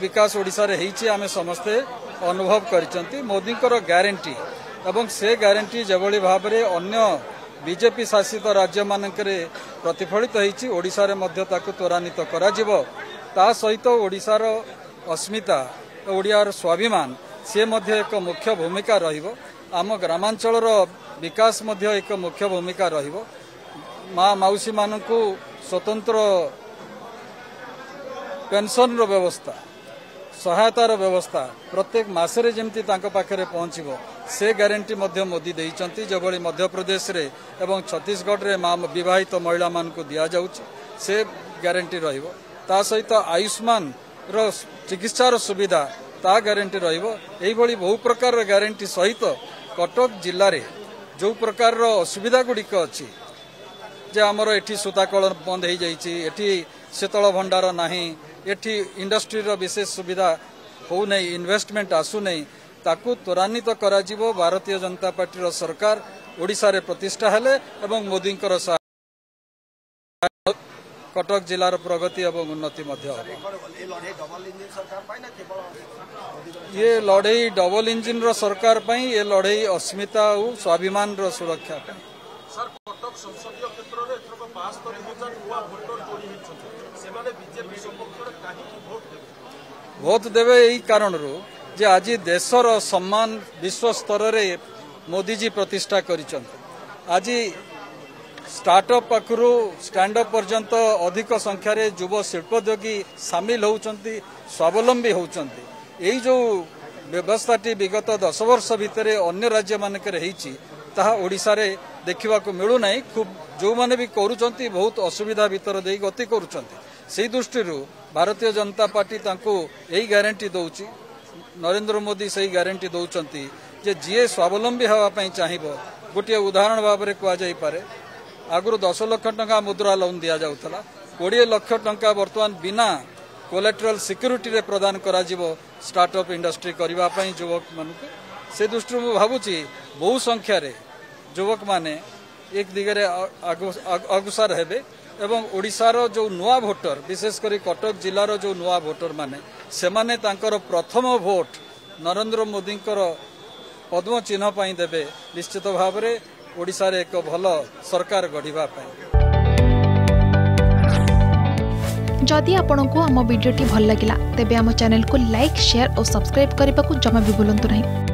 विकास ओडिशा रे हेछि आमे समस्ते अनुभव करिसंती मोदी को ग्यारंटी एवं से ग्यारंटी जबली भाव में अन्य बीजेपी शासित राज्य मानकरे प्रतिफलित होईछि ओडिशा रे मध्य ताकु त्वरान्वित करा जिवो ता सहित ओडिशार अस्मिता ओडियार स्वाभिमान से मध्य एक मुख्य भूमिका रहिबो आम ग्रामांचलर विकास मध्य एक मुख्य भूमिका रहिबो माँ माउसी मानकु स्वतंत्र पेंशन रो व्यवस्था सहायतार व्यवस्था प्रत्येक मासरे जेमती तांको पाखरे पहुंचबो से ग्यारंटी मध्य मोदी देइचंती जबली मध्य प्रदेश रे एवं छत्तीसगढ़ रे मां विवाहित महिला मान को दिया जाउची से ग्यारंटी रहिबो ता सहित आयुष्मान रो चिकित्सार सुविधा ता ग्यारंटी रहिबो एई भली बहु प्रकार रो ग्यारंटी सहित कटक जिल्ला रे जो प्रकार रो असुविधा गुडिक अछि जे हमर एठी सूताकल बंद हो जाइछि एठी शीतल भंडार नाही एठी इंडस्ट्री रो विशेष सुविधा हो नहीं इन्वेस्टमेंट आसु नहीं ताकू त्वरान्वित करा जिवो भारतीय जनता पार्टी रो सरकार ओडिशा रे प्रतिष्ठा हेले एवं मोदी को कटक जिलार प्रगति एवं उन्नति मध्य ये लड़ई डबल इंजिन रो सरकार पाई ये लड़ई अस्मिता और स्वाभिमान रो सुरक्षा पाई सर कटक संसदीय क्षेत्र रे 72,000 युवा भोटर जोड़ी हिचछन सेमाने बीजेपी सपक्ष रे काहे की भोट देवे यही कारण रो जे आज देशर सम्मान विश्व स्तर रे मोदी जी प्रतिष्ठा करिसंत आज स्टार्टअप पाखरु स्टैंड अप पर्यंत अधिक संख्यार युव शिल्पोद्योगी सामिल होउचंती स्वावलंबी होउचंती एई जो व्यवस्थाटी विगत 10 वर्ष भितर अन्य राज्य मानक ताहा ओडिशा रे देखा मिलू ना खूब जो माने भी करूचंती बहुत असुविधा भितर दे गति करूचंती से दृष्टि भारतीय जनता पार्टी तांको यही ग्यारंटी दौची नरेंद्र मोदी से ग्यारंटी दौचंती जे जीए स्वावलंबी होगा चाहिए गोटे उदाहरण भाव में कहुई पारे आगु 10 लाख टंका मुद्रा लोन दि जाऊला 20 लाख टंका बर्तमान बिना कोलेट्रल सिक्यूरीटी रे प्रदान करा जिवो स्टार्टअप इंडस्ट्री करने युवक मान से दृष्टि मु भावुची बहु संख्यार युवक माने एक दिगरे अग्रसर हेबे एवं ओडिशार जो नुआ भोटर विशेषकर कटक जिलार जो नुआ भोटर माने से माने तांकर प्रथम भोट नरेंद्र मोदी पद्म चिन्ह पाई देबे निश्चित भाव में ओडिशा रे एक भल सरकार गढ़िबा पाई। जदि आपंक आम भिडी भल लगा तेब आम चैनल को लाइक शेयर और सब्सक्राइब करने को जमा भी भूलु नहीं।